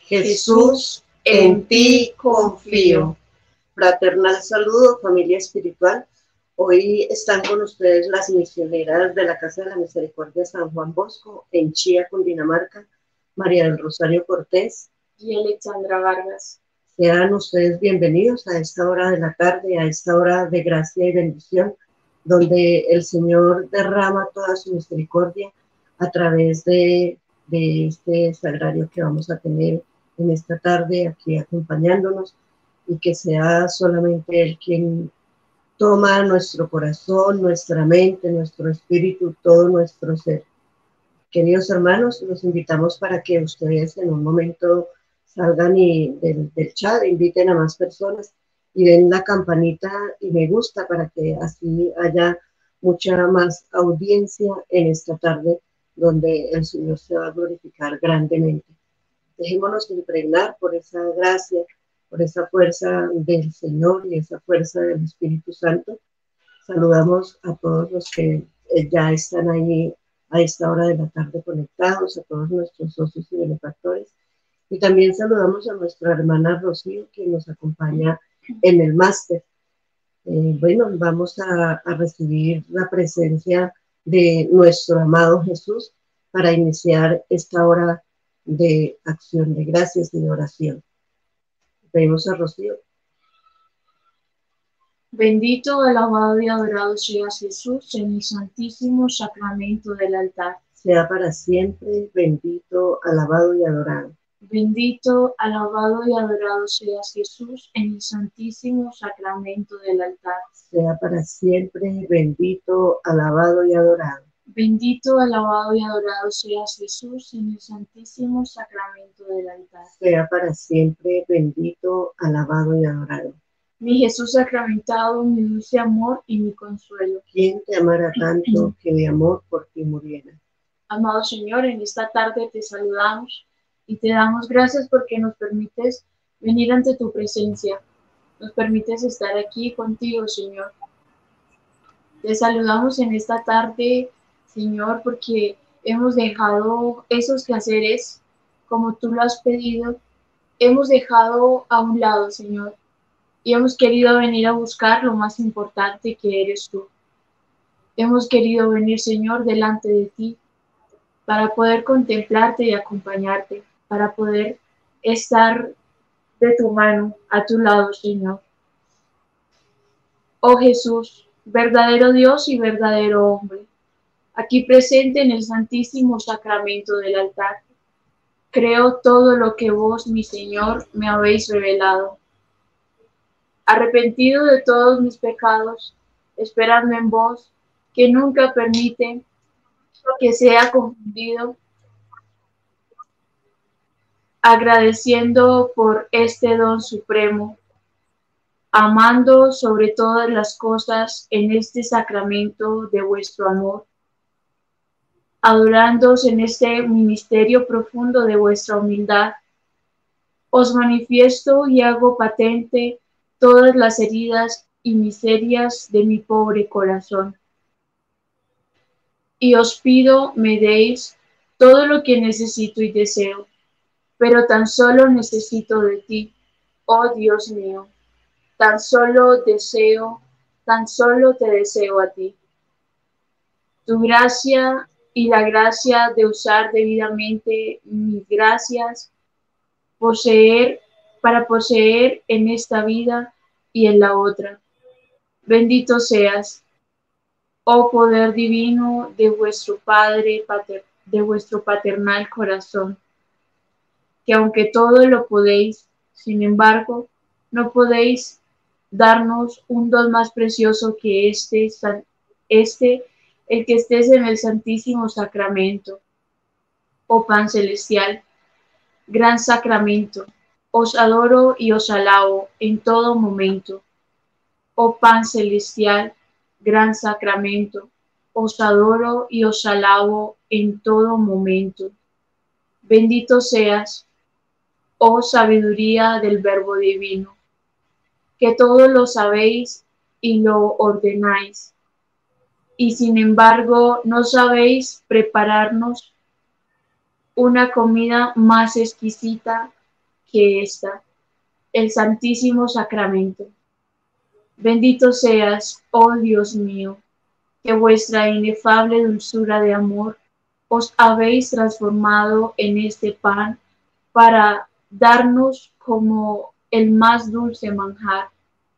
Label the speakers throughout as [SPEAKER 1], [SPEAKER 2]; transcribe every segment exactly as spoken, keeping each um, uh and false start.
[SPEAKER 1] Jesús, en ti confío. Fraternal saludo, familia espiritual. Hoy están con ustedes las misioneras de la Casa de la Misericordia San Juan Bosco, en Chía, Cundinamarca, María del Rosario Cortés
[SPEAKER 2] y Alexandra Vargas.
[SPEAKER 1] Sean ustedes bienvenidos a esta hora de la tarde, a esta hora de gracia y bendición, donde el Señor derrama toda su misericordia a través de, de este sagrario que vamos a tener en esta tarde aquí acompañándonos, y que sea solamente Él quien toma nuestro corazón, nuestra mente, nuestro espíritu, todo nuestro ser. Queridos hermanos, los invitamos para que ustedes en un momento salgan y del, del chat, inviten a más personas y den la campanita y me gusta para que así haya mucha más audiencia en esta tarde donde el Señor se va a glorificar grandemente. Dejémonos impregnar por esa gracia, por esa fuerza del Señor y esa fuerza del Espíritu Santo. Saludamos a todos los que ya están ahí a esta hora de la tarde conectados, a todos nuestros socios y benefactores. Y también saludamos a nuestra hermana Rocío, que nos acompaña en el máster. Eh, bueno, vamos a, a recibir la presencia de nuestro amado Jesús para iniciar esta hora de acción de gracias y de oración. Pedimos a Rocío.
[SPEAKER 2] Bendito, alabado y adorado seas Jesús en el santísimo sacramento del altar.
[SPEAKER 1] Sea para siempre bendito, alabado y adorado.
[SPEAKER 2] Bendito, alabado y adorado seas Jesús en el santísimo sacramento del altar.
[SPEAKER 1] Sea para siempre bendito, alabado y adorado.
[SPEAKER 2] Bendito, alabado y adorado seas Jesús en el santísimo sacramento del altar.
[SPEAKER 1] Sea para siempre bendito, alabado y adorado.
[SPEAKER 2] Mi Jesús sacramentado, mi dulce amor y mi consuelo.
[SPEAKER 1] ¿Quién te amará tanto que de amor por ti muriera?
[SPEAKER 2] Amado Señor, en esta tarde te saludamos y te damos gracias porque nos permites venir ante tu presencia. Nos permites estar aquí contigo, Señor. Te saludamos en esta tarde, Señor, porque hemos dejado esos quehaceres como tú lo has pedido. Hemos dejado a un lado, Señor, y hemos querido venir a buscar lo más importante, que eres tú. Hemos querido venir, Señor, delante de ti para poder contemplarte y acompañarte, para poder estar de tu mano, a tu lado, Señor. Oh Jesús, verdadero Dios y verdadero hombre, aquí presente en el santísimo sacramento del altar, creo todo lo que vos, mi Señor, me habéis revelado. Arrepentido de todos mis pecados, esperando en vos, que nunca permite que sea confundido, agradeciendo por este don supremo, amando sobre todas las cosas en este sacramento de vuestro amor, adorándoos en este ministerio profundo de vuestra humildad, os manifiesto y hago patente todas las heridas y miserias de mi pobre corazón. Y os pido me deis todo lo que necesito y deseo, pero tan solo necesito de ti, oh Dios mío. Tan solo deseo, tan solo te deseo a ti. Tu gracia y la gracia de usar debidamente mis gracias, poseer, para poseer en esta vida y en la otra. Bendito seas, oh poder divino de vuestro Padre, pater, de vuestro paternal corazón, que aunque todo lo podéis, sin embargo, no podéis darnos un don más precioso que este, este, el que estés en el Santísimo Sacramento, oh Pan Celestial, gran Sacramento, os adoro y os alabo en todo momento, oh Pan Celestial, gran Sacramento, os adoro y os alabo en todo momento. Bendito seas, oh sabiduría del Verbo Divino, que todo lo sabéis y lo ordenáis, y sin embargo no sabéis prepararnos una comida más exquisita que ésta, el Santísimo Sacramento. Bendito seas, oh Dios mío, que vuestra inefable dulzura de amor os habéis transformado en este pan para darnos como el más dulce manjar.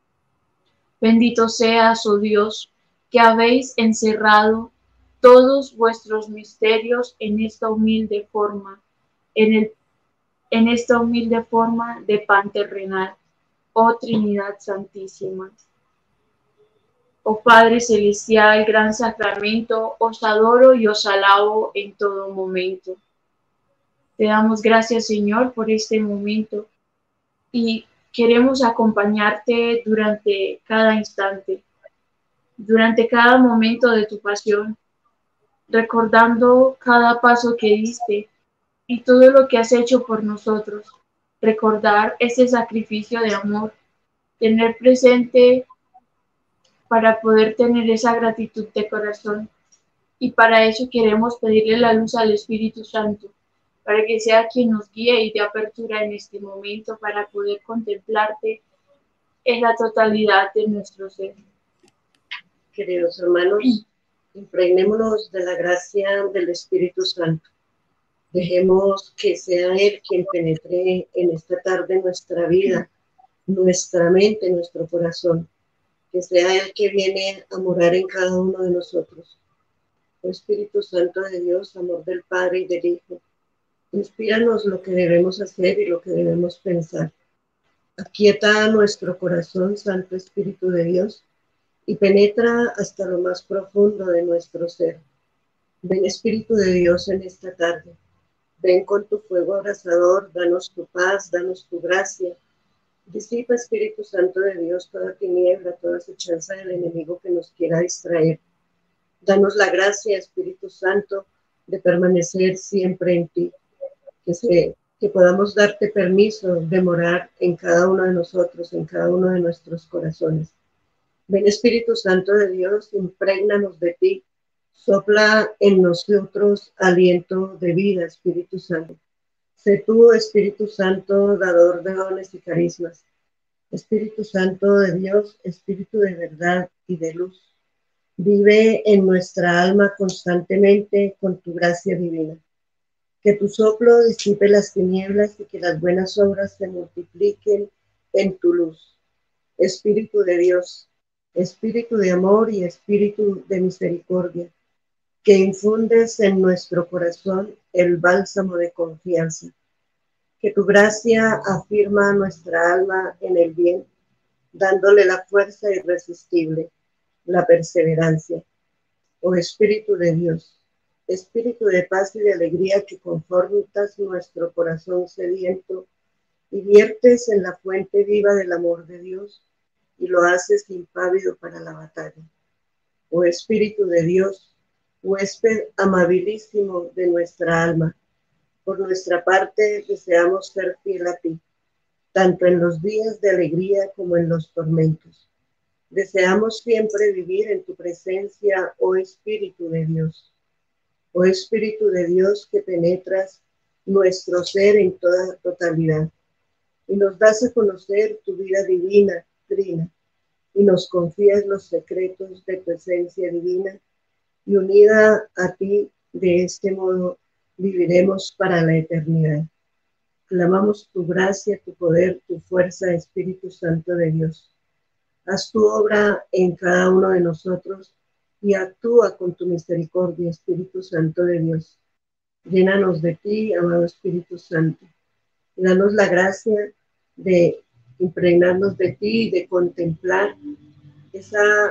[SPEAKER 2] Bendito seas, oh Dios, que habéis encerrado todos vuestros misterios en esta humilde forma, en, el, en esta humilde forma de pan terrenal, oh Trinidad Santísima. Oh Padre Celestial, gran sacramento, os adoro y os alabo en todo momento. Te damos gracias, Señor, por este momento y queremos acompañarte durante cada instante, durante cada momento de tu pasión, recordando cada paso que diste y todo lo que has hecho por nosotros. Recordar ese sacrificio de amor, tener presente para poder tener esa gratitud de corazón. Y para eso queremos pedirle la luz al Espíritu Santo, para que sea quien nos guíe y dé apertura en este momento para poder contemplarte en la totalidad de nuestro ser.
[SPEAKER 1] Queridos hermanos, impregnémonos de la gracia del Espíritu Santo. Dejemos que sea Él quien penetre en esta tarde nuestra vida, nuestra mente, nuestro corazón. Que sea Él que viene a morar en cada uno de nosotros. Oh Espíritu Santo de Dios, amor del Padre y del Hijo, inspíranos lo que debemos hacer y lo que debemos pensar. Aquieta nuestro corazón, Santo Espíritu de Dios, y penetra hasta lo más profundo de nuestro ser. Ven, Espíritu de Dios, en esta tarde. Ven con tu fuego abrasador, danos tu paz, danos tu gracia. Disipa, Espíritu Santo de Dios, toda tiniebla, toda acechanza del enemigo que nos quiera distraer. Danos la gracia, Espíritu Santo, de permanecer siempre en ti. Que, se, que podamos darte permiso de morar en cada uno de nosotros, en cada uno de nuestros corazones. Ven, Espíritu Santo de Dios, imprégnanos de ti. Sopla en nosotros aliento de vida, Espíritu Santo. Sé tú, Espíritu Santo, dador de dones y carismas. Espíritu Santo de Dios, Espíritu de verdad y de luz. Vive en nuestra alma constantemente con tu gracia divina. Que tu soplo disipe las tinieblas y que las buenas obras se multipliquen en tu luz. Espíritu de Dios, Espíritu de amor y Espíritu de misericordia, que infundes en nuestro corazón el bálsamo de confianza. Que tu gracia afirma nuestra alma en el bien, dándole la fuerza irresistible, la perseverancia. Oh Espíritu de Dios, Espíritu de paz y de alegría, que confortas nuestro corazón sediento y viertes en la fuente viva del amor de Dios y lo haces impávido para la batalla. Oh Espíritu de Dios, huésped amabilísimo de nuestra alma, por nuestra parte deseamos ser fiel a ti, tanto en los días de alegría como en los tormentos. Deseamos siempre vivir en tu presencia, oh Espíritu de Dios. Oh Espíritu de Dios, que penetras nuestro ser en toda totalidad y nos das a conocer tu vida divina, trina, y nos confías los secretos de tu esencia divina, y unida a ti, de este modo viviremos para la eternidad. Clamamos tu gracia, tu poder, tu fuerza, Espíritu Santo de Dios. Haz tu obra en cada uno de nosotros y actúa con tu misericordia, Espíritu Santo de Dios. Llénanos de ti, amado Espíritu Santo. Y danos la gracia de impregnarnos de ti y de contemplar esa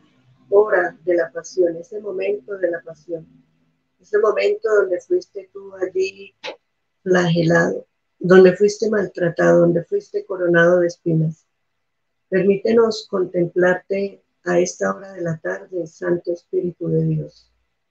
[SPEAKER 1] hora de la pasión, ese momento de la pasión, ese momento donde fuiste tú allí flagelado, donde fuiste maltratado, donde fuiste coronado de espinas. Permítenos contemplarte a esta hora de la tarde, Santo Espíritu de Dios.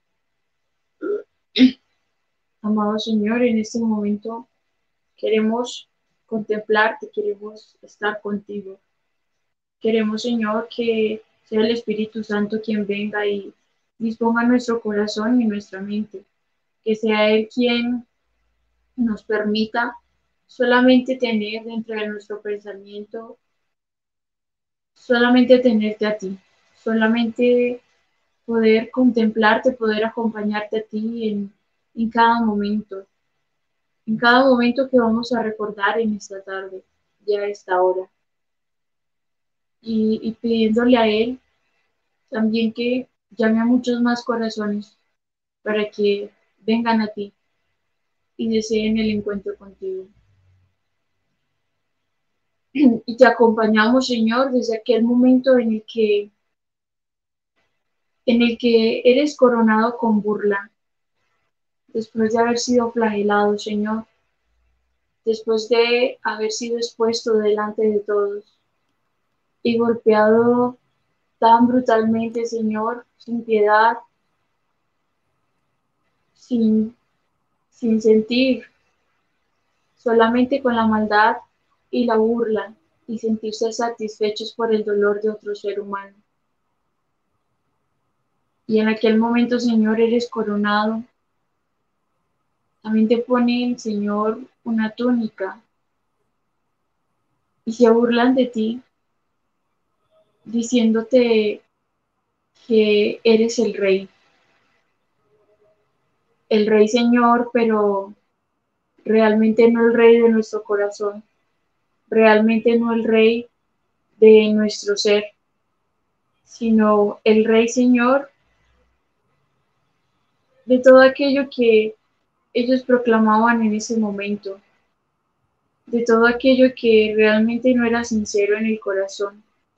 [SPEAKER 2] Amado Señor, en este momento queremos contemplarte, queremos estar contigo. Queremos, Señor, que sea el Espíritu Santo quien venga y disponga nuestro corazón y nuestra mente. Que sea Él quien nos permita solamente tener dentro de nuestro pensamiento, solamente tenerte a ti, solamente poder contemplarte, poder acompañarte a ti en, en cada momento, en cada momento que vamos a recordar en esta tarde, ya a esta hora. Y, y pidiéndole a Él también que llame a muchos más corazones para que vengan a ti y deseen el encuentro contigo. Y te acompañamos, Señor, desde aquel momento en el que en el que eres coronado con burla, después de haber sido flagelado, Señor, después de haber sido expuesto delante de todos y golpeado tan brutalmente, Señor, sin piedad, sin, sin sentir, solamente con la maldad y la burla, y sentirse satisfechos por el dolor de otro ser humano. Y en aquel momento, Señor, eres coronado. También te ponen, Señor, una túnica y se burlan de ti, diciéndote que eres el rey. El rey, Señor, pero realmente no el rey de nuestro corazón, realmente no el rey de nuestro ser, sino el rey, Señor, de todo aquello que ellos proclamaban en ese momento, de todo aquello que realmente no era sincero en el corazón.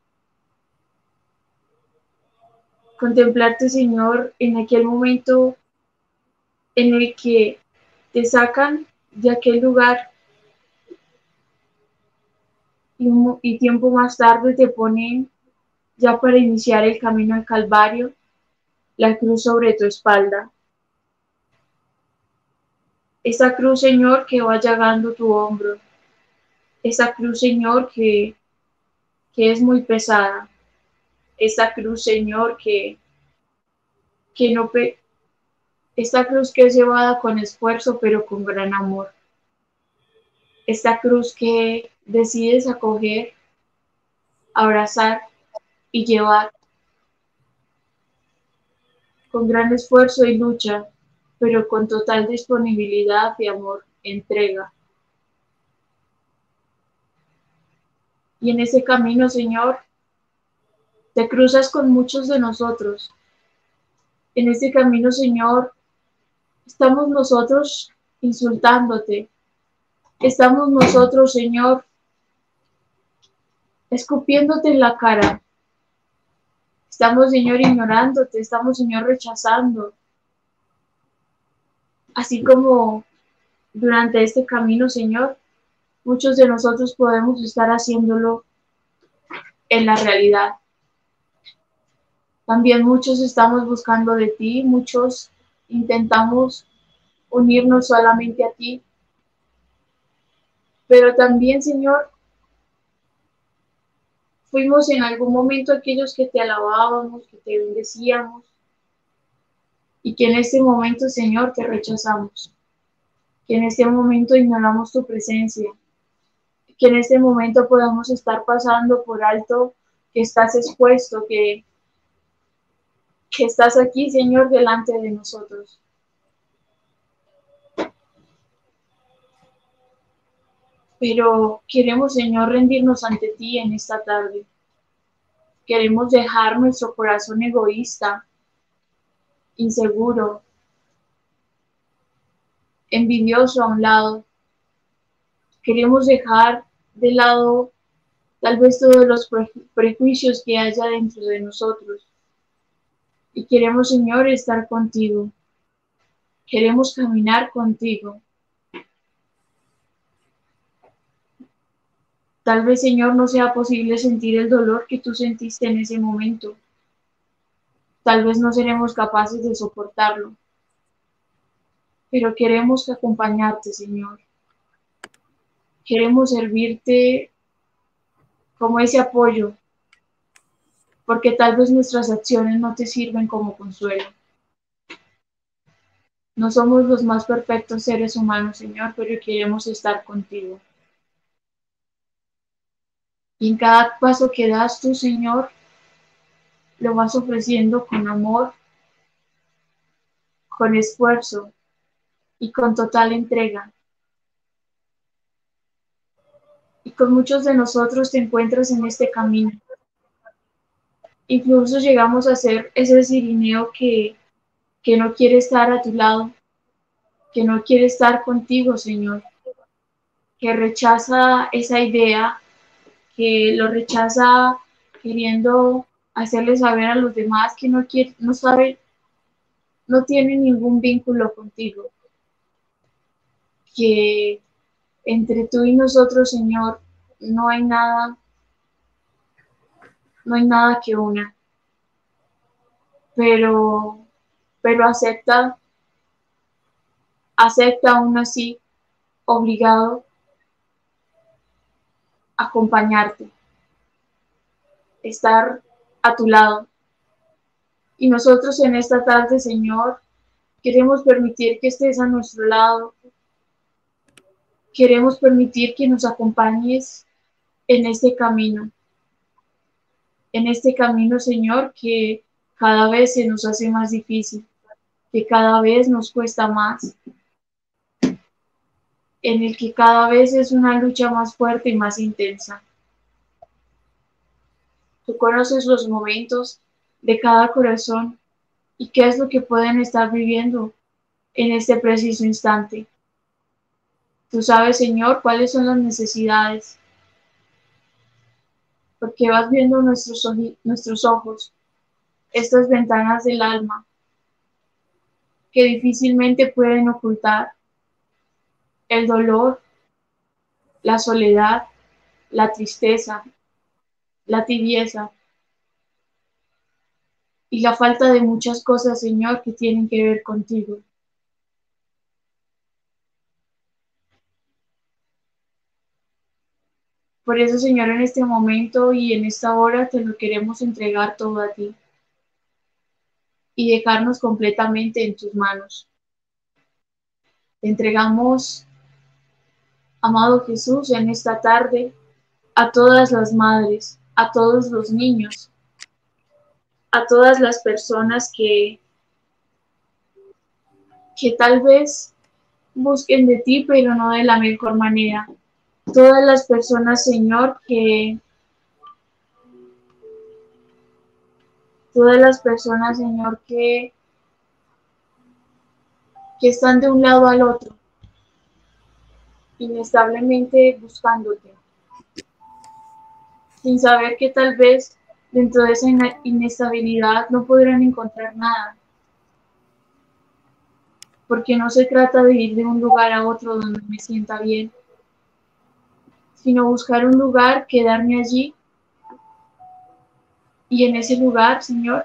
[SPEAKER 2] Contemplarte, Señor, en aquel momento en el que te sacan de aquel lugar y, un, y tiempo más tarde te ponen ya para iniciar el camino al Calvario, la cruz sobre tu espalda. Esa cruz, Señor, que va llagando tu hombro. Esa cruz, Señor, que, que es muy pesada. Esa cruz, Señor, que, que no... Pe esta cruz que es llevada con esfuerzo, pero con gran amor. Esta cruz que decides acoger, abrazar y llevar con gran esfuerzo y lucha, pero con total disponibilidad y amor, entrega. Y en ese camino, Señor, te cruzas con muchos de nosotros. En ese camino, Señor, estamos nosotros insultándote. Estamos nosotros, Señor, escupiéndote en la cara. Estamos, Señor, ignorándote. Estamos, Señor, rechazando. Así como durante este camino, Señor, muchos de nosotros podemos estar haciéndolo en la realidad. También muchos estamos buscando de ti, muchos intentamos unirnos solamente a ti. Pero también, Señor, fuimos en algún momento aquellos que te alabábamos, que te bendecíamos, y que en este momento, Señor, te rechazamos. Que en este momento ignoramos tu presencia. Que en este momento podamos estar pasando por alto que estás expuesto, que, que estás aquí, Señor, delante de nosotros. Pero queremos, Señor, rendirnos ante ti en esta tarde. Queremos dejar nuestro corazón egoísta, inseguro, envidioso a un lado. Queremos dejar de lado tal vez todos los pre prejuicios que haya dentro de nosotros. Y queremos, Señor, estar contigo. Queremos caminar contigo. Tal vez, Señor, no sea posible sentir el dolor que tú sentiste en ese momento. Tal vez no seremos capaces de soportarlo. Pero queremos acompañarte, Señor. Queremos servirte como ese apoyo, porque tal vez nuestras acciones no te sirven como consuelo. No somos los más perfectos seres humanos, Señor, pero queremos estar contigo. Y en cada paso que das tú, Señor, lo vas ofreciendo con amor, con esfuerzo y con total entrega. Y con muchos de nosotros te encuentras en este camino. Incluso llegamos a ser ese cirineo que, que no quiere estar a tu lado, que no quiere estar contigo, Señor, que rechaza esa idea, que lo rechaza queriendo hacerle saber a los demás que no quiere, no sabe, no tiene ningún vínculo contigo, que entre tú y nosotros, Señor, no hay nada, no hay nada que una, pero, pero acepta, acepta aún así, obligado a acompañarte, estar a tu lado. Y nosotros en esta tarde, Señor, queremos permitir que estés a nuestro lado. Queremos permitir que nos acompañes en este camino. En este camino, Señor, que cada vez se nos hace más difícil, que cada vez nos cuesta más, en el que cada vez es una lucha más fuerte y más intensa. Tú conoces los momentos de cada corazón y qué es lo que pueden estar viviendo en este preciso instante. Tú sabes, Señor, cuáles son las necesidades, porque vas viendo nuestros, oji- nuestros ojos, estas ventanas del alma, que difícilmente pueden ocultar el dolor, la soledad, la tristeza, la tibieza y la falta de muchas cosas, Señor, que tienen que ver contigo. Por eso, Señor, en este momento y en esta hora te lo queremos entregar todo a ti y dejarnos completamente en tus manos. Te entregamos, amado Jesús, en esta tarde a todas las madres, a todos los niños, a todas las personas que, que tal vez busquen de ti, pero no de la mejor manera. Todas las personas, Señor, que todas las personas, Señor, que, que están de un lado al otro, inestablemente buscándote, sin saber que tal vez dentro de esa inestabilidad no podrán encontrar nada, porque no se trata de ir de un lugar a otro donde me sienta bien, sino buscar un lugar, quedarme allí y en ese lugar, Señor,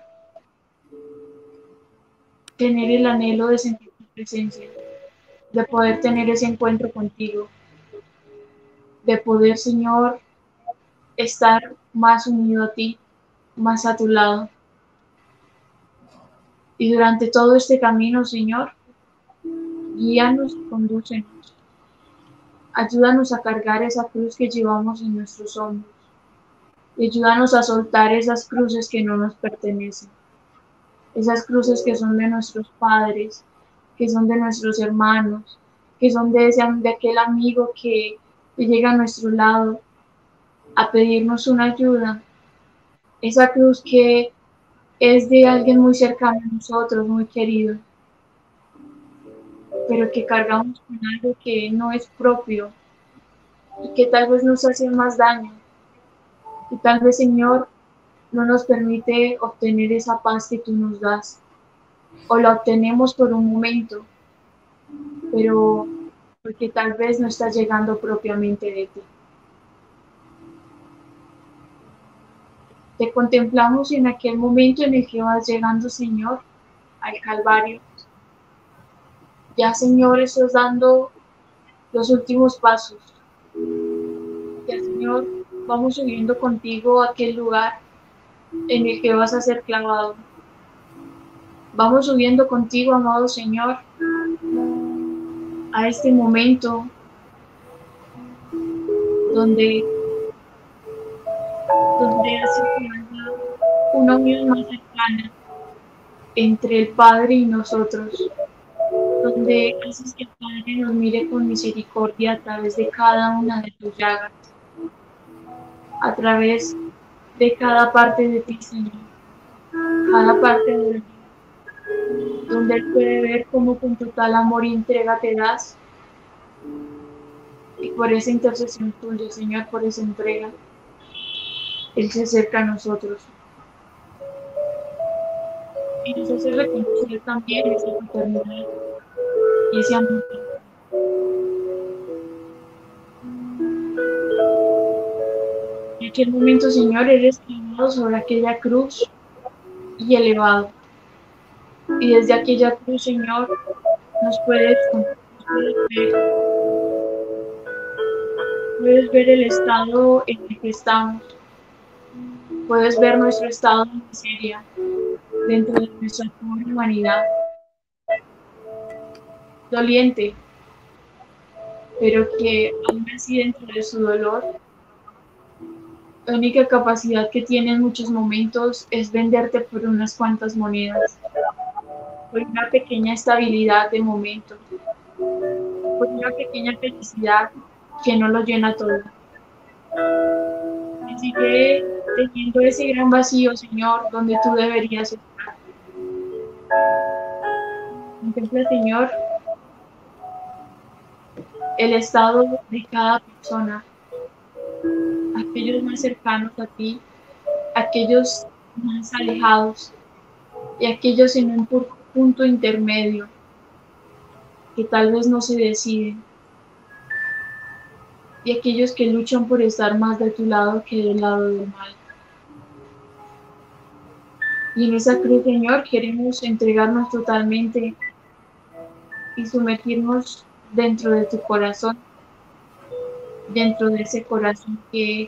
[SPEAKER 2] tener el anhelo de sentir tu presencia, de poder tener ese encuentro contigo, de poder, Señor, estar más unido a ti, más a tu lado. Y durante todo este camino, Señor, guíanos y condúcenos. Ayúdanos a cargar esa cruz que llevamos en nuestros hombros. Y ayúdanos a soltar esas cruces que no nos pertenecen. Esas cruces que son de nuestros padres, que son de nuestros hermanos, que son de, ese, de aquel amigo que, que llega a nuestro lado a pedirnos una ayuda. Esa cruz que es de alguien muy cercano a nosotros, muy querido, pero que cargamos con algo que no es propio y que tal vez nos hace más daño. Y tal vez, Señor, no nos permite obtener esa paz que tú nos das. O la obtenemos por un momento, pero porque tal vez no está llegando propiamente de ti. Te contemplamos en aquel momento en el que vas llegando, Señor, al Calvario. Ya, Señor, estás dando los últimos pasos. Ya, Señor, vamos subiendo contigo a aquel lugar en el que vas a ser clavado. Vamos subiendo contigo, amado Señor, a este momento donde, donde hace que haya una unión más cercana entre el Padre y nosotros, donde haces que el Padre nos mire con misericordia a través de cada una de tus llagas, a través de cada parte de ti, Señor, cada parte de ti, donde Él puede ver cómo con total amor y entrega te das, y por esa intercesión tuya, Señor, por esa entrega, Él se acerca a nosotros y nos hace reconocer también esa paternidad y ese amor. En aquel momento, Señor, eres clavado sobre aquella cruz y elevado. Y desde aquella cruz, Señor, nos puedes, nos puedes ver, puedes ver el estado en el que estamos, puedes ver nuestro estado de miseria dentro de nuestra pobre humanidad, doliente, pero que aún así dentro de su dolor, la única capacidad que tiene en muchos momentos es venderte por unas cuantas monedas, por una pequeña estabilidad de momento, por una pequeña felicidad que no lo llena todo. Y sigue teniendo ese gran vacío, Señor, donde tú deberías estar. Contempla, Señor, el estado de cada persona, aquellos más cercanos a ti, aquellos más alejados y aquellos en un punto intermedio que tal vez no se deciden, y aquellos que luchan por estar más de tu lado que del lado del mal. Y en esa cruz, Señor, queremos entregarnos totalmente y sumergirnos dentro de tu corazón, dentro de ese corazón que,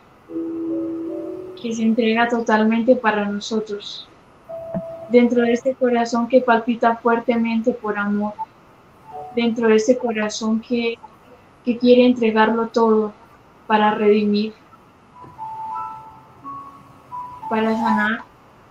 [SPEAKER 2] que se entrega totalmente para nosotros, dentro de este corazón que palpita fuertemente por amor, dentro de ese corazón que, que quiere entregarlo todo para redimir, para sanar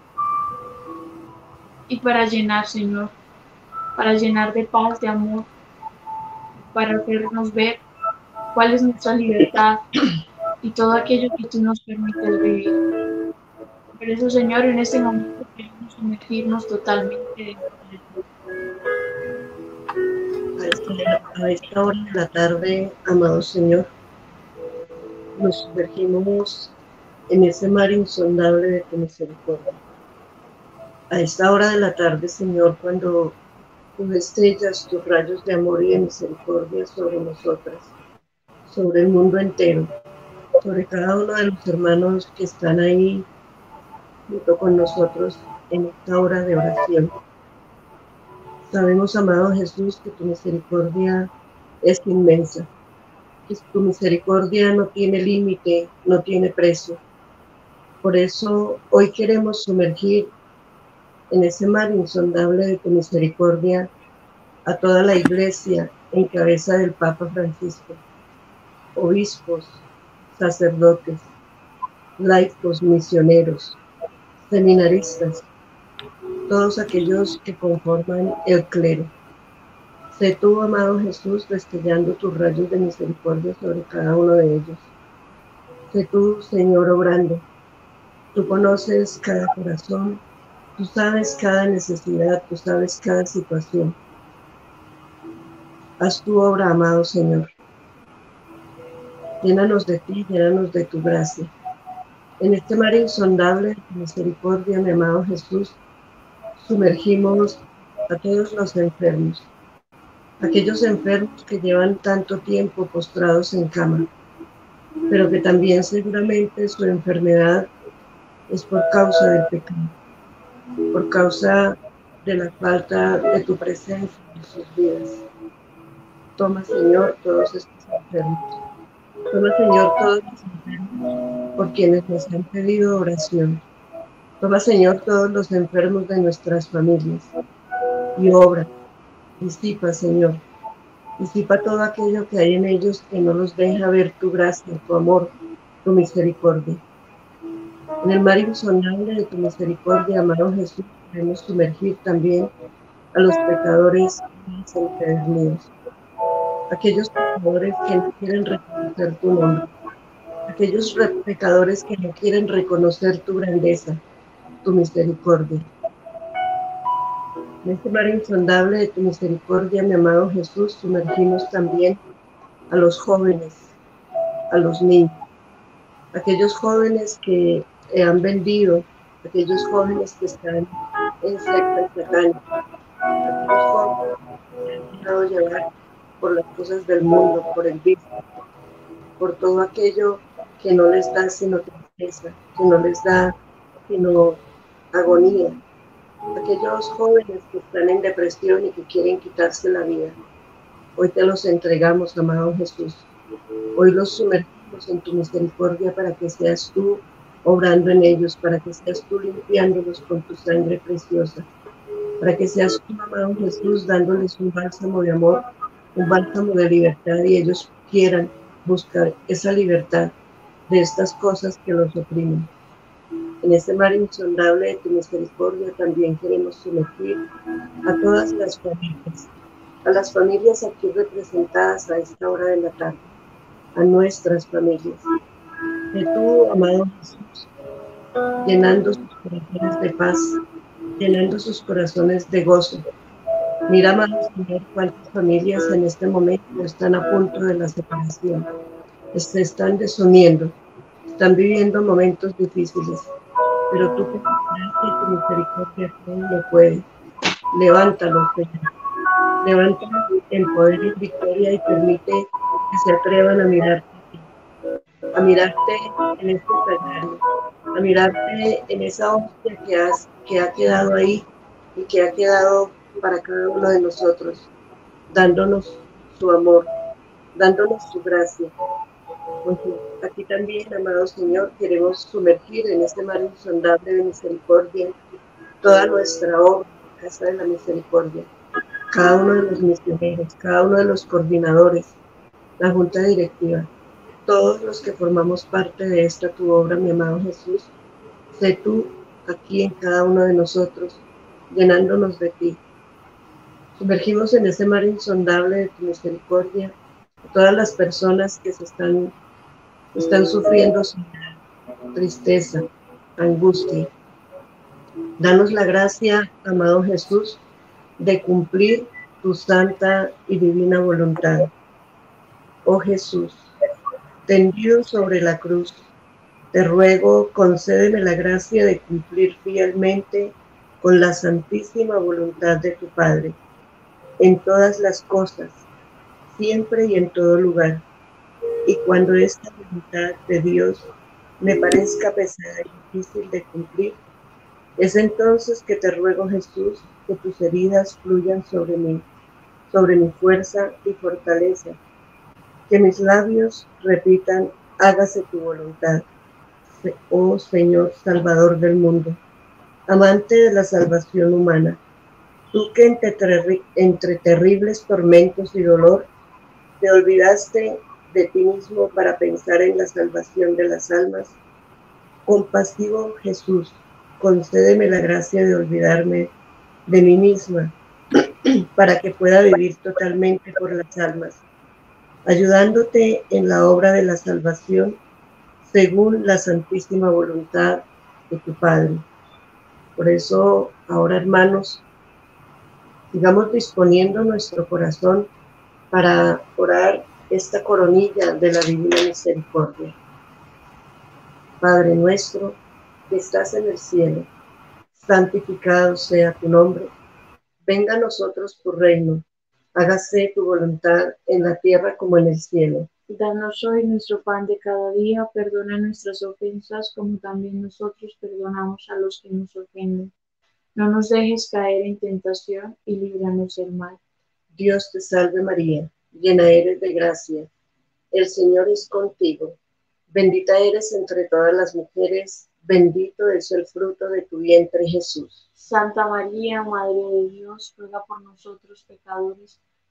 [SPEAKER 2] y para llenar, Señor, para llenar de paz, de amor, para hacernos ver cuál es nuestra libertad y todo aquello que tú nos permites vivir. Por eso, Señor, en este momento queremos sumergirnos totalmente dentro de ti.
[SPEAKER 1] A esta, a esta hora de la tarde, amado Señor, nos sumergimos en ese mar insondable de tu misericordia. A esta hora de la tarde, Señor, cuando tú estrellas tus rayos de amor y de misericordia sobre nosotras, sobre el mundo entero, sobre cada uno de los hermanos que están ahí junto con nosotros en esta hora de oración. Sabemos, amado Jesús, que tu misericordia es inmensa, que tu misericordia no tiene límite, no tiene precio. Por eso hoy queremos sumergir en ese mar insondable de tu misericordia a toda la Iglesia en cabeza del Papa Francisco, obispos, sacerdotes, laicos, misioneros, seminaristas, todos aquellos que conforman el clero. Sé tú, amado Jesús, destellando tus rayos de misericordia sobre cada uno de ellos. Sé tú, Señor, obrando. Tú conoces cada corazón, tú sabes cada necesidad, tú sabes cada situación. Haz tu obra, amado Señor. Llénanos de ti, llénanos de tu gracia. En este mar insondable de tu misericordia, mi amado Jesús, sumergimos a todos los enfermos, aquellos enfermos que llevan tanto tiempo postrados en cama, pero que también seguramente su enfermedad es por causa del pecado, por causa de la falta de tu presencia en sus vidas. Toma, Señor, todos estos enfermos. Toma, Señor, todos los enfermos por quienes nos han pedido oración. Toma, Señor, todos los enfermos de nuestras familias y obra, disipa, Señor, Disipa todo aquello que hay en ellos que no los deja ver tu gracia, tu amor, tu misericordia. En el mar insondable de tu misericordia, amado Jesús, queremos sumergir también a los pecadores más empedernidos, aquellos pecadores que no quieren reconocer tu nombre, aquellos pecadores que no quieren reconocer tu grandeza, tu misericordia. En este mar insondable de tu misericordia, mi amado Jesús, sumergimos también a los jóvenes, a los niños, aquellos jóvenes que han vendido, aquellos jóvenes que están en sectas satánicas, aquellos jóvenes que se han dejado llevar por las cosas del mundo, por el vicio, por todo aquello que no les da sino tristeza, que no les da sino agonía, aquellos jóvenes que están en depresión y que quieren quitarse la vida. Hoy te los entregamos, amado Jesús. Hoy los sumergimos en tu misericordia para que seas tú obrando en ellos, para que seas tú limpiándolos con tu sangre preciosa, para que seas tú, amado Jesús, dándoles un bálsamo de amor, un bálsamo de libertad y ellos quieran buscar esa libertad de estas cosas que los oprimen. En este mar insondable de tu misericordia también queremos sumergir a todas las familias, a las familias aquí representadas a esta hora de la tarde, a nuestras familias. Que tú, amado Jesús, llenando sus corazones de paz, llenando sus corazones de gozo. Mira, amado Señor, cuántas familias en este momento están a punto de la separación, se están desuniendo, están viviendo momentos difíciles, pero tú con tu gracia y tu misericordia todo lo puedes. Levántalo, Señor. Levántalo en poder y victoria y permite que se atrevan a mirarte a ti, a mirarte en este sagrario, a mirarte en esa hostia que, has, que ha quedado ahí y que ha quedado para cada uno de nosotros, dándonos su amor, dándonos su gracia. Pues aquí también, amado Señor, queremos sumergir en este mar insondable de misericordia toda nuestra obra, Casa de la Misericordia, cada uno de los misioneros, cada uno de los coordinadores, la junta directiva, todos los que formamos parte de esta tu obra, mi amado Jesús, sé tú aquí en cada uno de nosotros, llenándonos de ti. Sumergimos en ese mar insondable de tu misericordia a todas las personas que se están, están sufriendo tristeza, angustia. Danos la gracia, amado Jesús, de cumplir tu santa y divina voluntad. Oh Jesús, tendido sobre la cruz, te ruego, concédeme la gracia de cumplir fielmente con la santísima voluntad de tu Padre, en todas las cosas, siempre y en todo lugar. Y cuando esta voluntad de Dios me parezca pesada y difícil de cumplir, es entonces que te ruego, Jesús, que tus heridas fluyan sobre mí, sobre mi fuerza y fortaleza, que mis labios repitan, hágase tu voluntad, oh Señor Salvador del mundo, amante de la salvación humana, tú que entre, terri entre terribles tormentos y dolor te olvidaste de ti mismo para pensar en la salvación de las almas. Compasivo Jesús, concédeme la gracia de olvidarme de mí misma para que pueda vivir totalmente por las almas, ayudándote en la obra de la salvación según la santísima voluntad de tu Padre. Por eso, ahora, hermanos, sigamos disponiendo nuestro corazón para orar esta coronilla de la divina misericordia. Padre nuestro, que estás en el cielo, santificado sea tu nombre. Venga a nosotros tu reino. Hágase tu voluntad en la tierra como en el cielo.
[SPEAKER 2] Danos hoy nuestro pan de cada día. Perdona nuestras ofensas como también nosotros perdonamos a los que nos ofenden. No nos dejes caer en tentación y líbranos del mal.
[SPEAKER 1] Dios te salve María, llena eres de gracia. El Señor es contigo. Bendita eres entre todas las mujeres, bendito es el fruto de tu vientre, Jesús.
[SPEAKER 2] Santa María, Madre de Dios, ruega por nosotros pecadores,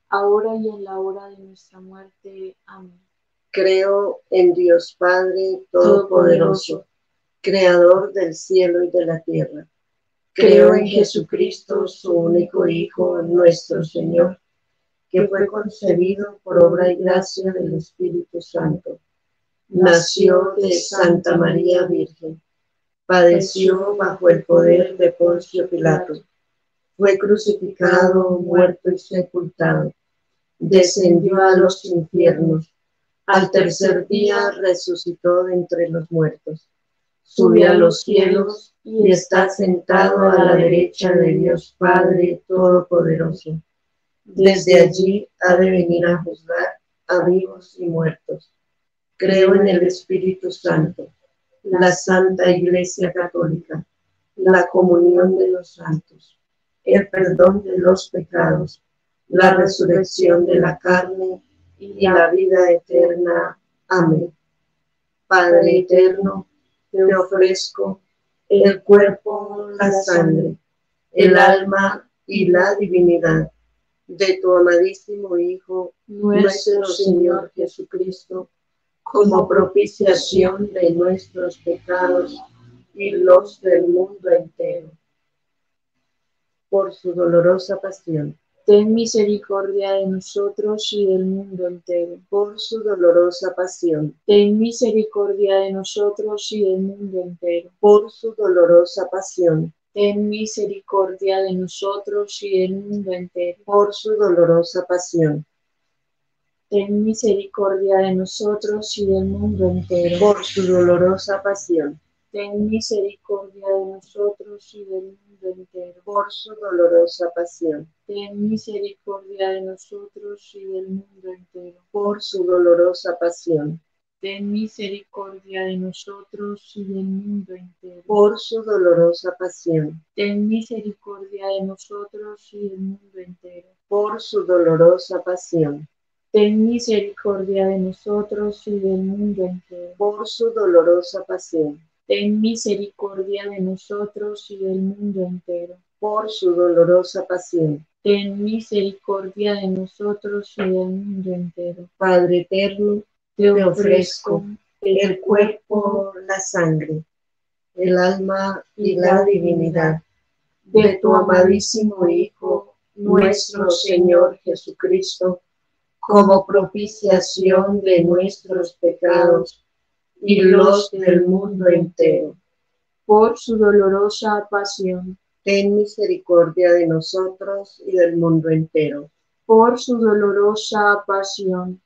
[SPEAKER 2] ahora y en la hora de nuestra muerte. Amén.
[SPEAKER 1] Creo en Dios Padre Todopoderoso, Creador del cielo y de la tierra. Creo en Jesucristo, su único Hijo, nuestro Señor, que fue concebido por obra y gracia del Espíritu Santo. Nació de Santa María Virgen, padeció bajo el poder de Poncio Pilato, fue crucificado, muerto y sepultado, descendió a los infiernos, al tercer día resucitó de entre los muertos, subió a los cielos y está sentado a la derecha de Dios Padre Todopoderoso. Desde allí ha de venir a juzgar a vivos y muertos. Creo en el Espíritu Santo, la Santa Iglesia Católica, la comunión de los santos, el perdón de los pecados, la resurrección de la carne y la vida eterna. Amén. Padre eterno, te ofrezco el cuerpo, la sangre, el alma y la divinidad de tu amadísimo Hijo, nuestro Señor Jesucristo, como propiciación de nuestros pecados y los del mundo entero. Por su dolorosa pasión,
[SPEAKER 2] ten misericordia de nosotros y del mundo entero.
[SPEAKER 1] Por su dolorosa pasión,
[SPEAKER 2] ten misericordia de nosotros y del mundo entero.
[SPEAKER 1] Por su dolorosa pasión,
[SPEAKER 2] ten misericordia de nosotros y del mundo entero.
[SPEAKER 1] Por su dolorosa pasión,
[SPEAKER 2] ten misericordia de nosotros y del mundo entero.
[SPEAKER 1] Por su dolorosa pasión,
[SPEAKER 2] ten misericordia de nosotros y del mundo entero.
[SPEAKER 1] Por su dolorosa pasión,
[SPEAKER 2] ten misericordia de nosotros y del mundo entero.
[SPEAKER 1] Por su dolorosa pasión,
[SPEAKER 2] ten misericordia de nosotros y del mundo entero.
[SPEAKER 1] Por su dolorosa pasión,
[SPEAKER 2] ten misericordia de nosotros y del mundo entero.
[SPEAKER 1] Por su dolorosa pasión,
[SPEAKER 2] ten misericordia de nosotros y del mundo entero.
[SPEAKER 1] Por su dolorosa pasión,
[SPEAKER 2] ten misericordia de nosotros y del mundo entero.
[SPEAKER 1] Por su dolorosa pasión,
[SPEAKER 2] ten misericordia de nosotros y del mundo entero.
[SPEAKER 1] Padre eterno, te ofrezco el cuerpo, la sangre, el alma y la divinidad de tu amadísimo Hijo, nuestro Señor Jesucristo, como propiciación de nuestros pecados y los del mundo entero.
[SPEAKER 2] Por su dolorosa pasión,
[SPEAKER 1] ten misericordia de nosotros y del mundo entero.
[SPEAKER 2] Por su dolorosa pasión,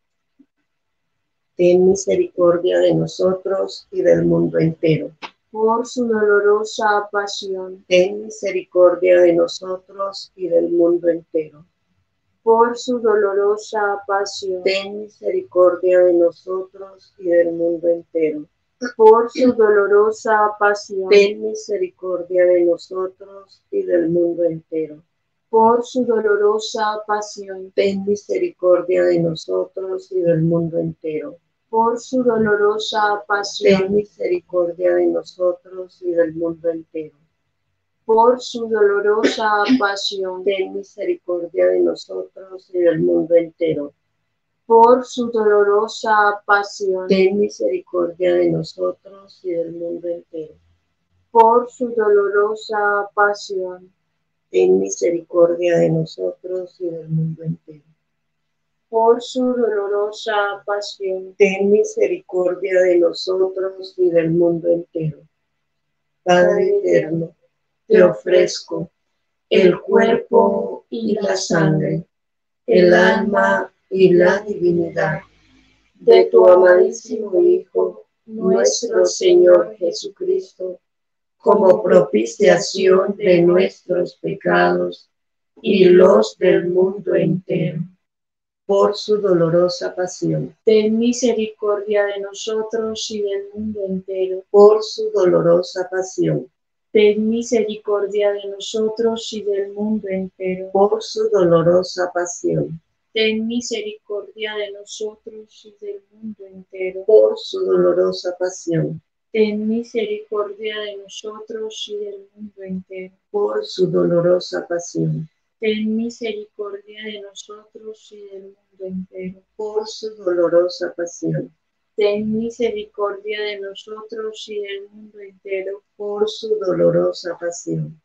[SPEAKER 1] ten misericordia de nosotros y del mundo entero.
[SPEAKER 2] Por su dolorosa pasión,
[SPEAKER 1] ten misericordia de nosotros y del mundo entero.
[SPEAKER 2] Por su dolorosa pasión,
[SPEAKER 1] ten misericordia de nosotros y del mundo entero.
[SPEAKER 2] Por su dolorosa pasión,
[SPEAKER 1] ten misericordia de nosotros y del mundo entero.
[SPEAKER 2] Por su dolorosa pasión,
[SPEAKER 1] ten misericordia de nosotros y del mundo entero.
[SPEAKER 2] Por su dolorosa pasión,
[SPEAKER 1] ten misericordia de nosotros y del mundo entero.
[SPEAKER 2] Por su dolorosa pasión,
[SPEAKER 1] ten misericordia de nosotros y del mundo entero.
[SPEAKER 2] Por su dolorosa pasión,
[SPEAKER 1] ten misericordia de nosotros y del mundo entero.
[SPEAKER 2] Por su dolorosa pasión,
[SPEAKER 1] ten misericordia de nosotros y del mundo entero.
[SPEAKER 2] Por su dolorosa pasión,
[SPEAKER 1] ten misericordia de nosotros y del mundo entero. Padre eterno, te ofrezco el cuerpo y la sangre, el alma y la divinidad de tu amadísimo Hijo, nuestro Señor Jesucristo, como propiciación de nuestros pecados y los del mundo entero. Por su dolorosa pasión,
[SPEAKER 2] ten misericordia de nosotros y del mundo entero.
[SPEAKER 1] Por su dolorosa pasión,
[SPEAKER 2] ten misericordia de nosotros y del mundo entero.
[SPEAKER 1] Por su dolorosa pasión,
[SPEAKER 2] ten misericordia de nosotros y del mundo entero.
[SPEAKER 1] Por su dolorosa pasión,
[SPEAKER 2] ten misericordia de nosotros y del mundo entero.
[SPEAKER 1] Por su dolorosa pasión,
[SPEAKER 2] ten misericordia de nosotros y del mundo entero.
[SPEAKER 1] por su dolorosa pasión,
[SPEAKER 2] Ten misericordia de nosotros y del mundo entero.
[SPEAKER 1] por su dolorosa pasión,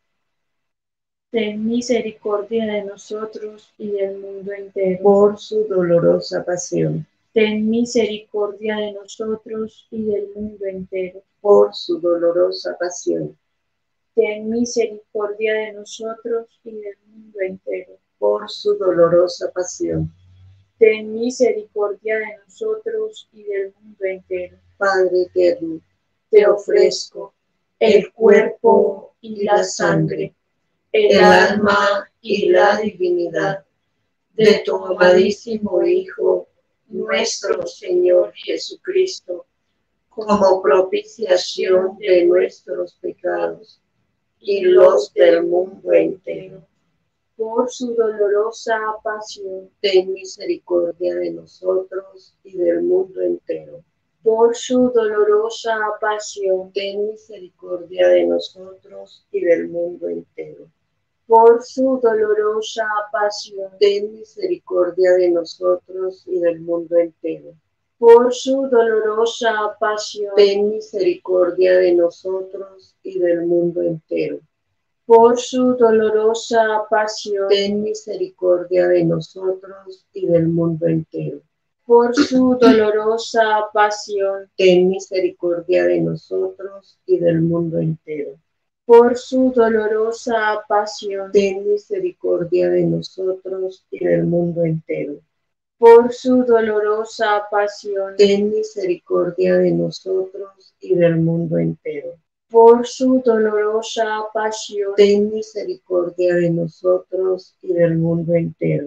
[SPEAKER 2] Ten misericordia de nosotros y del mundo entero.
[SPEAKER 1] por su dolorosa pasión,
[SPEAKER 2] Ten misericordia de nosotros y del mundo entero.
[SPEAKER 1] por su dolorosa pasión,
[SPEAKER 2] Ten misericordia de nosotros y del mundo entero.
[SPEAKER 1] por su dolorosa pasión.
[SPEAKER 2] Ten misericordia de nosotros y del mundo entero.
[SPEAKER 1] Padre eterno,
[SPEAKER 2] Te ofrezco el cuerpo y la sangre, el alma y la divinidad de tu amadísimo Hijo, nuestro Señor Jesucristo,
[SPEAKER 1] como propiciación de nuestros pecados y los del mundo entero.
[SPEAKER 2] Por su dolorosa pasión,
[SPEAKER 1] Ten misericordia de nosotros y del mundo entero.
[SPEAKER 2] por su dolorosa pasión,
[SPEAKER 1] Ten misericordia de nosotros y del mundo entero.
[SPEAKER 2] por su dolorosa pasión,
[SPEAKER 1] Ten misericordia de nosotros y del mundo entero.
[SPEAKER 2] por su dolorosa pasión,
[SPEAKER 1] Ten misericordia de nosotros y del mundo entero.
[SPEAKER 2] por su dolorosa pasión,
[SPEAKER 1] Ten misericordia de nosotros y del mundo entero.
[SPEAKER 2] por su dolorosa pasión,
[SPEAKER 1] Ten misericordia de nosotros y del mundo entero.
[SPEAKER 2] por su dolorosa pasión,
[SPEAKER 1] Ten misericordia de nosotros y del mundo entero.
[SPEAKER 2] por su dolorosa pasión,
[SPEAKER 1] Ten misericordia de nosotros y del mundo entero.
[SPEAKER 2] por su dolorosa pasión,
[SPEAKER 1] Ten misericordia de nosotros y del mundo entero.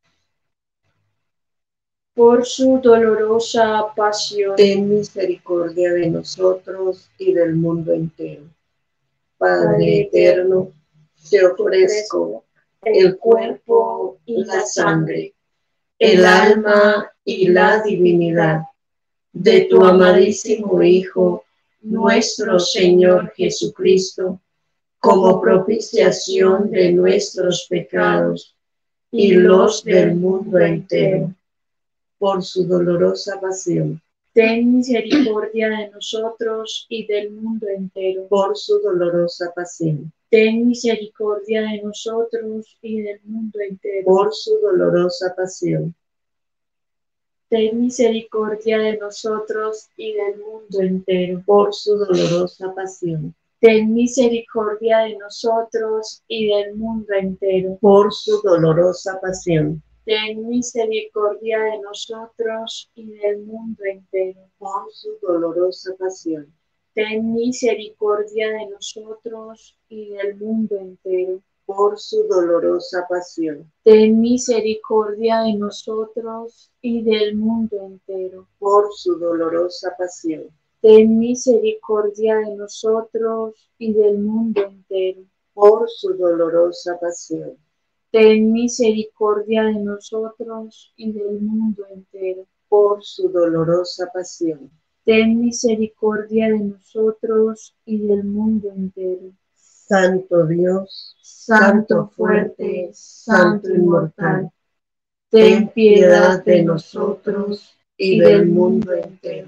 [SPEAKER 2] por su dolorosa pasión,
[SPEAKER 1] Ten misericordia de nosotros y del mundo entero. Padre eterno, te ofrezco el cuerpo y la sangre, el alma y la divinidad de tu amadísimo Hijo, nuestro Señor Jesucristo, como propiciación de nuestros pecados y los del mundo entero. Por su dolorosa pasión,
[SPEAKER 2] ten misericordia de nosotros y del mundo entero.
[SPEAKER 1] por su dolorosa pasión,
[SPEAKER 2] Ten misericordia de nosotros y del mundo entero.
[SPEAKER 1] por su dolorosa pasión,
[SPEAKER 2] Ten misericordia de nosotros y del mundo entero.
[SPEAKER 1] por su dolorosa pasión,
[SPEAKER 2] Ten misericordia de nosotros y del mundo entero.
[SPEAKER 1] por su dolorosa pasión,
[SPEAKER 2] Ten misericordia de nosotros y del mundo entero.
[SPEAKER 1] por su dolorosa pasión,
[SPEAKER 2] Ten misericordia de nosotros y del mundo entero.
[SPEAKER 1] por su dolorosa pasión,
[SPEAKER 2] Ten misericordia de nosotros y del mundo entero.
[SPEAKER 1] por su dolorosa pasión,
[SPEAKER 2] Ten misericordia de nosotros y del mundo entero.
[SPEAKER 1] por su dolorosa pasión,
[SPEAKER 2] Ten misericordia de nosotros y del mundo entero.
[SPEAKER 1] por su dolorosa pasión.
[SPEAKER 2] Ten misericordia de nosotros y del mundo entero.
[SPEAKER 1] Santo Dios,
[SPEAKER 2] Santo fuerte, Santo inmortal, ten piedad de nosotros y del mundo entero.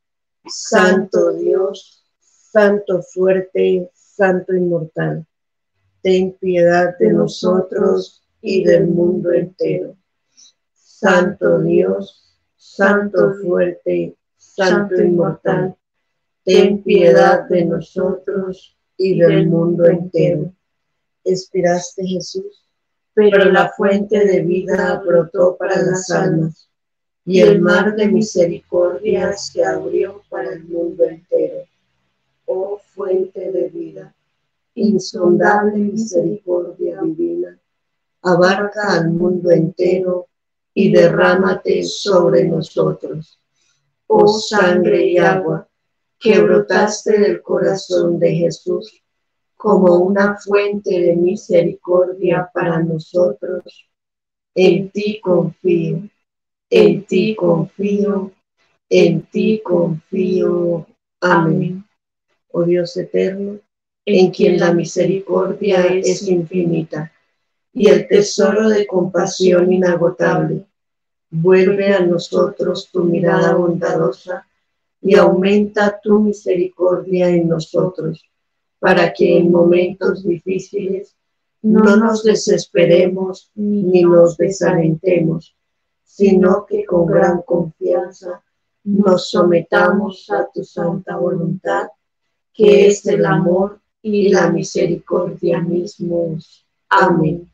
[SPEAKER 1] Santo Dios, Santo fuerte, Santo inmortal, ten piedad de nosotros y del mundo entero. Santo Dios, Santo fuerte, Santo inmortal, ten piedad de nosotros y del mundo entero. Expiraste, Jesús, pero la fuente de vida brotó para las almas, y el mar de misericordia se abrió para el mundo entero. Oh fuente de vida, insondable misericordia divina, abarca al mundo entero y derrámate sobre nosotros. Oh sangre y agua, que brotaste del corazón de Jesús como una fuente de misericordia para nosotros, en ti confío, en ti confío, en ti confío. Amén. Oh Dios eterno, en quien la misericordia es infinita y el tesoro de compasión inagotable. Vuelve a nosotros tu mirada bondadosa y aumenta tu misericordia en nosotros, para que en momentos difíciles no nos desesperemos ni nos desalentemos, sino que con gran confianza nos sometamos a tu santa voluntad, que es el amor y la misericordia mismos. Amén.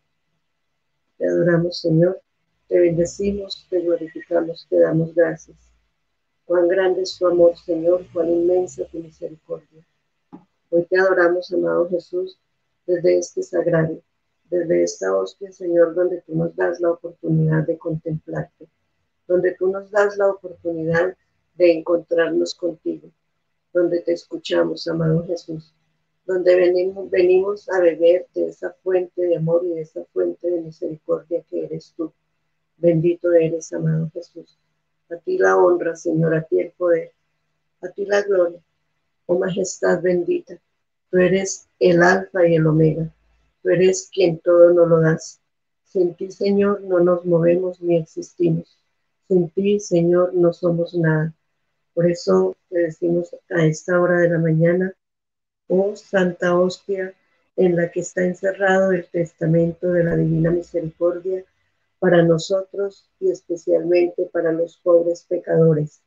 [SPEAKER 1] Te adoramos, Señor, te bendecimos, te glorificamos, te damos gracias. Cuán grande es tu amor, Señor, cuán inmensa tu misericordia. Hoy te adoramos, amado Jesús, desde este sagrario, desde esta hostia, Señor, donde tú nos das la oportunidad de contemplarte, donde tú nos das la oportunidad de encontrarnos contigo, donde te escuchamos, amado Jesús, donde venimos, venimos a beber de esa fuente de amor y de esa fuente de misericordia que eres tú. Bendito eres, amado Jesús. A ti la honra, Señor, a ti el poder, a ti la gloria. Oh majestad bendita, tú eres el alfa y el omega, tú eres quien todo nos lo das. Sin ti, Señor, no nos movemos ni existimos. Sin ti, Señor, no somos nada. Por eso te decimos a esta hora de la mañana, oh Santa Hostia, en la que está encerrado el testamento de la Divina Misericordia para nosotros y especialmente para los pobres pecadores.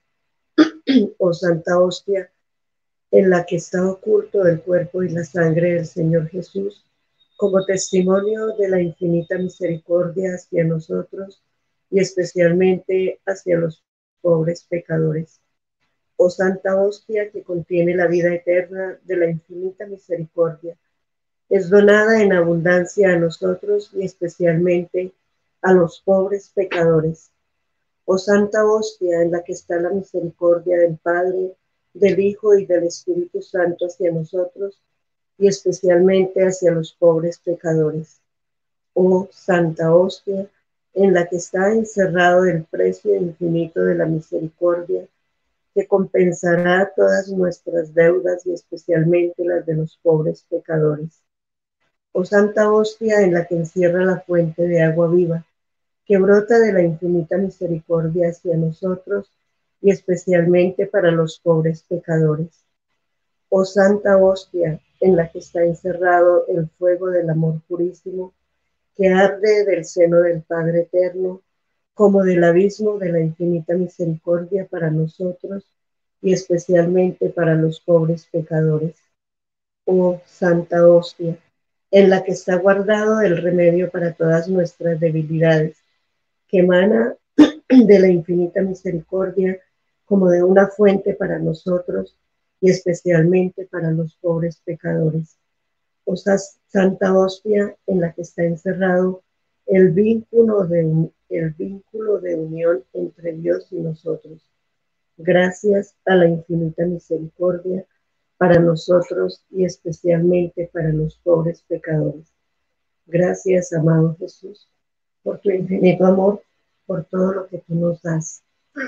[SPEAKER 1] Oh Santa Hostia, en la que está oculto el cuerpo y la sangre del Señor Jesús, como testimonio de la infinita misericordia hacia nosotros y especialmente hacia los pobres pecadores. Oh Santa Hostia, que contiene la vida eterna de la infinita misericordia, es donada en abundancia a nosotros y especialmente a los pobres pecadores. Oh Santa Hostia, en la que está la misericordia del Padre, del Hijo y del Espíritu Santo hacia nosotros y especialmente hacia los pobres pecadores. Oh Santa Hostia, en la que está encerrado el precio infinito de la misericordia, que compensará todas nuestras deudas y especialmente las de los pobres pecadores. Oh Santa Hostia, en la que encierra la fuente de agua viva, que brota de la infinita misericordia hacia nosotros y especialmente para los pobres pecadores. Oh Santa Hostia, en la que está encerrado el fuego del amor purísimo, que arde del seno del Padre Eterno, como del abismo de la infinita misericordia para nosotros y especialmente para los pobres pecadores. Oh Santa Hostia, en la que está guardado el remedio para todas nuestras debilidades, que emana de la infinita misericordia como de una fuente para nosotros y especialmente para los pobres pecadores. O sea, Santa Hostia, en la que está encerrado el vínculo de, el vínculo de unión entre Dios y nosotros. Gracias a la infinita misericordia para nosotros y especialmente para los pobres pecadores. Gracias, amado Jesús, por tu infinito amor, por todo lo que tú nos das.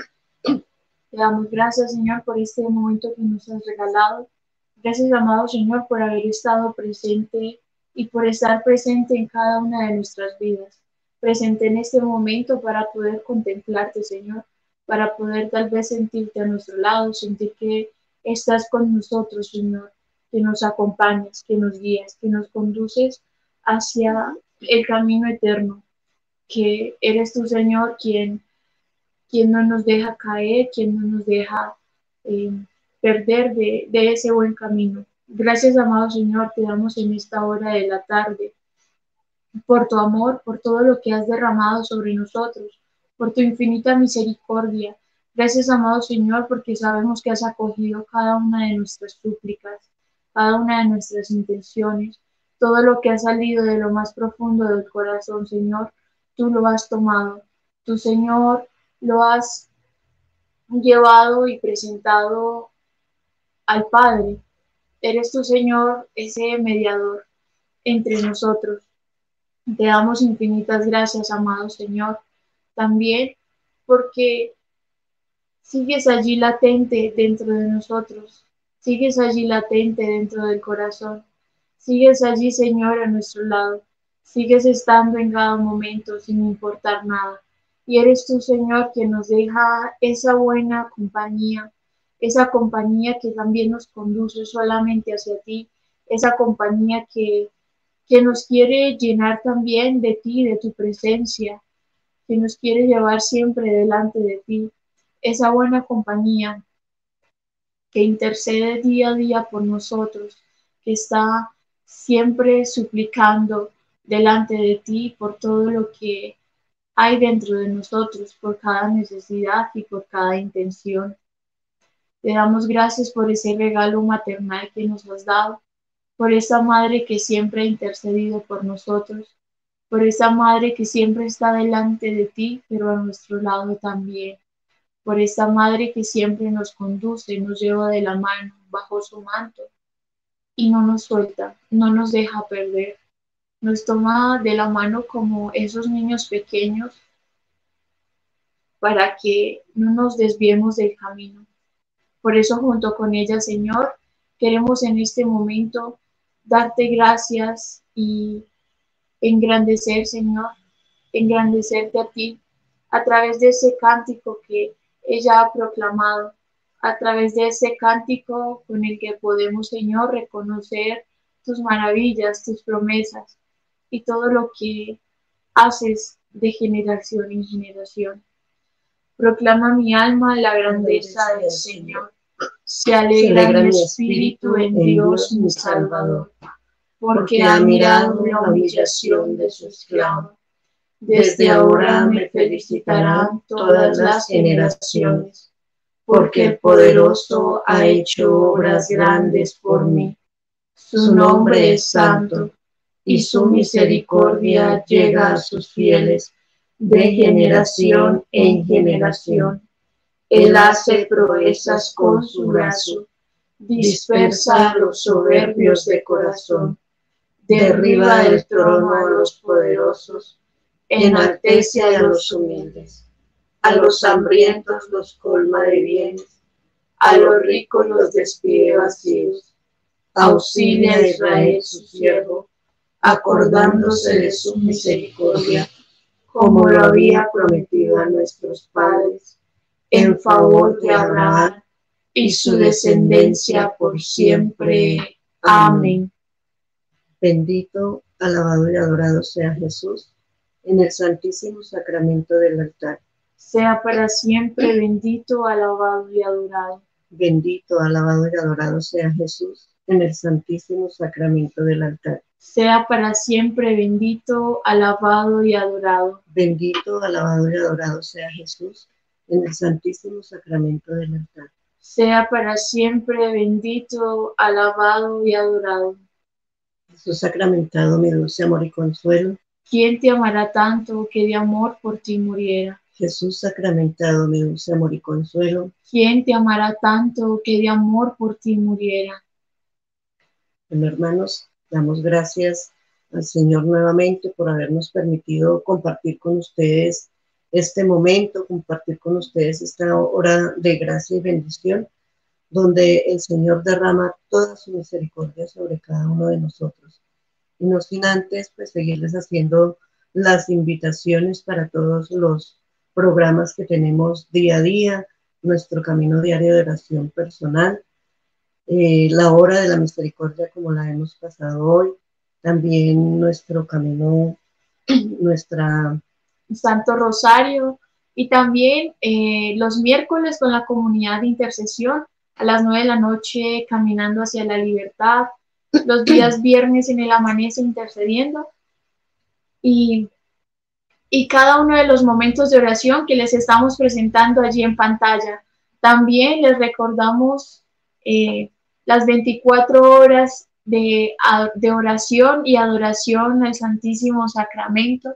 [SPEAKER 2] Te damos gracias, Señor, por este momento que nos has regalado. Gracias, amado Señor, por haber estado presente y por estar presente en cada una de nuestras vidas. Presente en este momento para poder contemplarte, Señor, para poder tal vez sentirte a nuestro lado, sentir que estás con nosotros, Señor, que nos acompañas, que nos guías, que nos conduces hacia el camino eterno, que eres tú, Señor, quien quien no nos deja caer, quien no nos deja eh, perder de, de ese buen camino. Gracias, amado Señor, te damos en esta hora de la tarde por tu amor, por todo lo que has derramado sobre nosotros, por tu infinita misericordia. Gracias, amado Señor, porque sabemos que has acogido cada una de nuestras súplicas, cada una de nuestras intenciones, todo lo que ha salido de lo más profundo del corazón, Señor, tú lo has tomado. Tu Señor, lo has llevado y presentado al Padre. Eres tu Señor, ese mediador entre nosotros. Te damos infinitas gracias, amado Señor, también porque sigues allí latente dentro de nosotros, sigues allí latente dentro del corazón, sigues allí, Señor, a nuestro lado. Sigues estando en cada momento sin importar nada. Y eres tú, Señor, quien nos deja esa buena compañía, esa compañía que también nos conduce solamente hacia ti, esa compañía que, que nos quiere llenar también de ti, de tu presencia, que nos quiere llevar siempre delante de ti, esa buena compañía que intercede día a día por nosotros, que está siempre suplicando delante de ti por todo lo que hay dentro de nosotros, por cada necesidad y por cada intención. Te damos gracias por ese regalo maternal que nos has dado, por esa madre que siempre ha intercedido por nosotros, por esa madre que siempre está delante de ti, pero a nuestro lado también, por esa madre que siempre nos conduce, nos lleva de la mano bajo su manto y no nos suelta, no nos deja perder, nos toma de la mano como esos niños pequeños para que no nos desviemos del camino. Por eso, junto con ella, Señor, queremos en este momento darte gracias y engrandecer, Señor, engrandecerte a ti a través de ese cántico que ella ha proclamado, a través de ese cántico con el que podemos, Señor, reconocer tus maravillas, tus promesas y todo lo que haces de generación en generación. Proclama mi alma la grandeza del Señor. Se alegra mi espíritu en Dios mi Salvador, porque ha mirado la humillación de su esclavo. Desde ahora me felicitarán todas las generaciones, porque el poderoso ha hecho obras grandes por mí. Su nombre es santo, y su misericordia llega a sus fieles de generación en generación. Él hace proezas con su brazo, dispersa a los soberbios de corazón, derriba del trono a los poderosos, enaltece a los humildes. A los hambrientos los colma de bienes, a los ricos los despide vacíos. Auxilia a Israel su siervo, acordándose de su misericordia, como lo había prometido a nuestros padres, en favor de Abraham y su descendencia por siempre. Amén.
[SPEAKER 1] Bendito, alabado y adorado sea Jesús en el santísimo sacramento del altar.
[SPEAKER 2] Sea para siempre bendito, alabado y adorado.
[SPEAKER 1] Bendito, alabado y adorado sea Jesús en el santísimo sacramento del altar.
[SPEAKER 2] Sea para siempre bendito, alabado y adorado.
[SPEAKER 1] Bendito, alabado y adorado sea Jesús en el santísimo sacramento del altar.
[SPEAKER 2] Sea para siempre bendito, alabado y adorado.
[SPEAKER 1] Jesús sacramentado, mi dulce amor y consuelo.
[SPEAKER 2] ¿Quién te amará tanto que de amor por ti muriera?
[SPEAKER 1] Jesús sacramentado, mi dulce amor y consuelo.
[SPEAKER 2] ¿Quién te amará tanto que de amor por ti muriera?
[SPEAKER 1] Bueno, hermanos, damos gracias al Señor nuevamente por habernos permitido compartir con ustedes este momento, compartir con ustedes esta hora de gracia y bendición, donde el Señor derrama toda su misericordia sobre cada uno de nosotros. Y no sin antes, pues, seguirles haciendo las invitaciones para todos los programas que tenemos día a día, nuestro camino diario de oración personal, eh, la hora de la misericordia como la hemos pasado hoy, también nuestro camino, nuestra
[SPEAKER 2] Santo Rosario, y también eh, los miércoles con la comunidad de intercesión a las nueve de la noche caminando hacia la libertad, los días viernes en el amanece intercediendo y, y cada uno de los momentos de oración que les estamos presentando allí en pantalla. También les recordamos eh, las veinticuatro horas de, de oración y adoración al Santísimo Sacramento.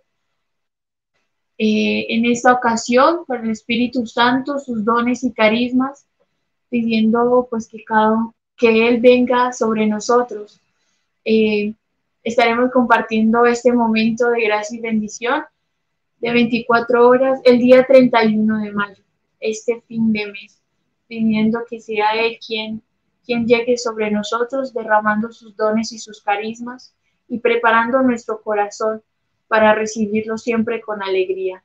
[SPEAKER 2] Eh, en esta ocasión, por el Espíritu Santo, sus dones y carismas, pidiendo pues que, cada, que Él venga sobre nosotros. Eh, estaremos compartiendo este momento de gracia y bendición de veinticuatro horas el día treinta y uno de mayo, este fin de mes, pidiendo que sea Él quien, quien llegue sobre nosotros, derramando sus dones y sus carismas y preparando nuestro corazón para recibirlo siempre con alegría.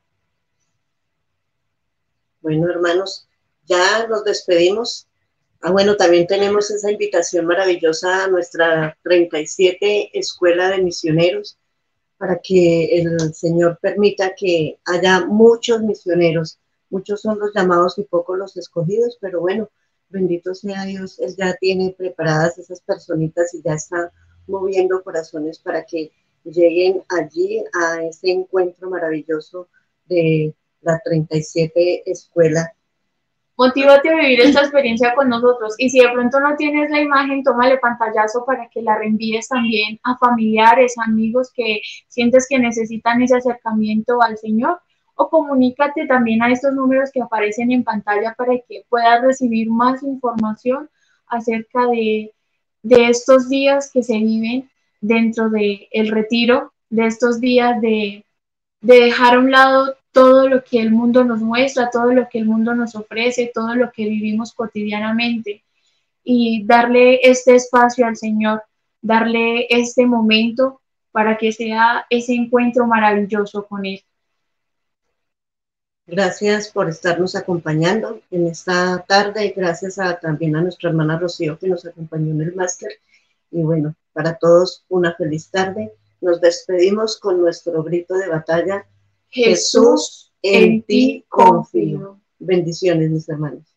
[SPEAKER 1] Bueno, hermanos, ya nos despedimos. Ah, bueno, también tenemos esa invitación maravillosa a nuestra treinta y siete Escuela de Misioneros, para que el Señor permita que haya muchos misioneros. Muchos son los llamados y pocos los escogidos, pero bueno, bendito sea Dios, Él ya tiene preparadas esas personitas y ya está moviendo corazones para que lleguen allí a ese encuentro maravilloso de la treinta y siete Escuela.
[SPEAKER 2] Motívate a vivir esta experiencia con nosotros, y si de pronto no tienes la imagen, tómale pantallazo para que la reenvíes también a familiares, amigos que sientes que necesitan ese acercamiento al Señor, o comunícate también a estos números que aparecen en pantalla para que puedas recibir más información acerca de, de estos días que se viven dentro del retiro, de estos días de, de dejar a un lado todo lo que el mundo nos muestra, todo lo que el mundo nos ofrece, todo lo que vivimos cotidianamente, y darle este espacio al Señor, darle este momento para que sea ese encuentro maravilloso con Él.
[SPEAKER 1] Gracias por estarnos acompañando en esta tarde y gracias a, también a nuestra hermana Rocío que nos acompañó en el máster. Y bueno, para todos una feliz tarde. Nos despedimos con nuestro grito de batalla. Jesús, en ti confío. Bendiciones, mis hermanos.